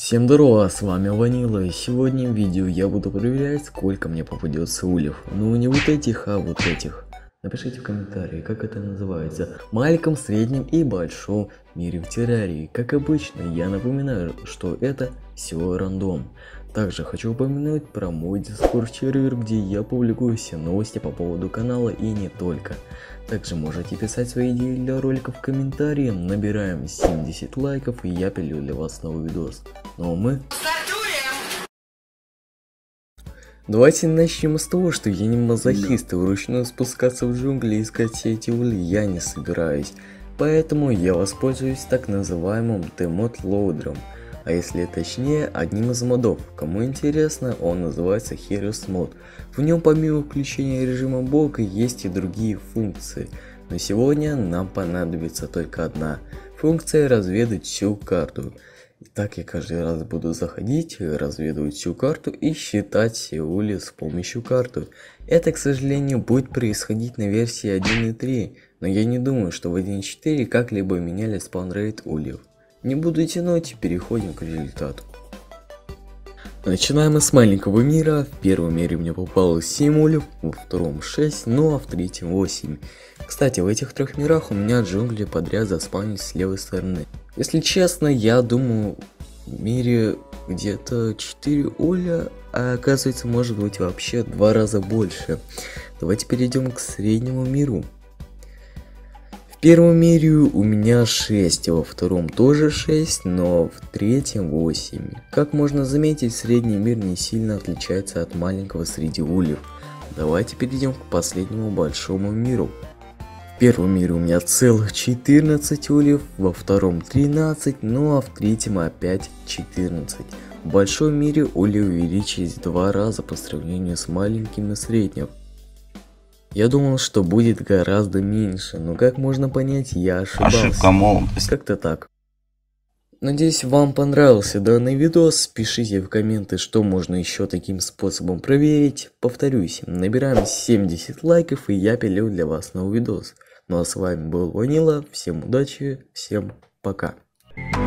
Всем здорово, с вами Ванила, и сегодня в видео я буду проверять, сколько мне попадется ульев. Ну не вот этих, а вот этих. Напишите в комментарии, как это называется. В маленьком, среднем и большом мире в террарии. Как обычно, я напоминаю, что это все рандом. Также хочу упомянуть про мой Discord сервер, где я публикую все новости по поводу канала и не только. Также можете писать свои идеи для роликов в комментарии. Набираем 70 лайков, и я пилю для вас новый видос. Ну а мы... Давайте начнем с того, что я не мазохист, и вручную спускаться в джунгли и искать все эти ули я не собираюсь. Поэтому я воспользуюсь так называемым демод лоудером. А если точнее, одним из модов. Кому интересно, он называется Heroes Mod. В нем помимо включения режима бога есть и другие функции. Но сегодня нам понадобится только одна. Функция разведать всю карту. Итак, я каждый раз буду заходить, разведывать всю карту и считать все ули с помощью карты. Это, к сожалению, будет происходить на версии 1.3, но я не думаю, что в 1.4 как-либо меняли спаунрейт ульев. Не буду тянуть, переходим к результату. Начинаем мы с маленького мира. В первом мире мне попалось 7 ульев, во втором 6, ну а в третьем 8. Кстати, в этих трех мирах у меня джунгли подряд заспавнились с левой стороны. Если честно, я думаю, в мире где-то 4 уля, а оказывается может быть вообще в 2 раза больше. Давайте перейдем к среднему миру. В первом мире у меня 6, во втором тоже 6, но в третьем 8. Как можно заметить, средний мир не сильно отличается от маленького среди ульев. Давайте перейдем к последнему большому миру. В первом мире у меня целых 14 ульев, во втором 13, ну а в третьем опять 14. В большом мире ули увеличились в 2 раза по сравнению с маленьким и средним. Я думал, что будет гораздо меньше, но как можно понять, я ошибался. Ошибка молодости. Как-то так. Надеюсь, вам понравился данный видос. Пишите в комменты, что можно еще таким способом проверить. Повторюсь, набираем 70 лайков, и я пилю для вас новый видос. Ну а с вами был Ванила. Всем удачи, всем пока.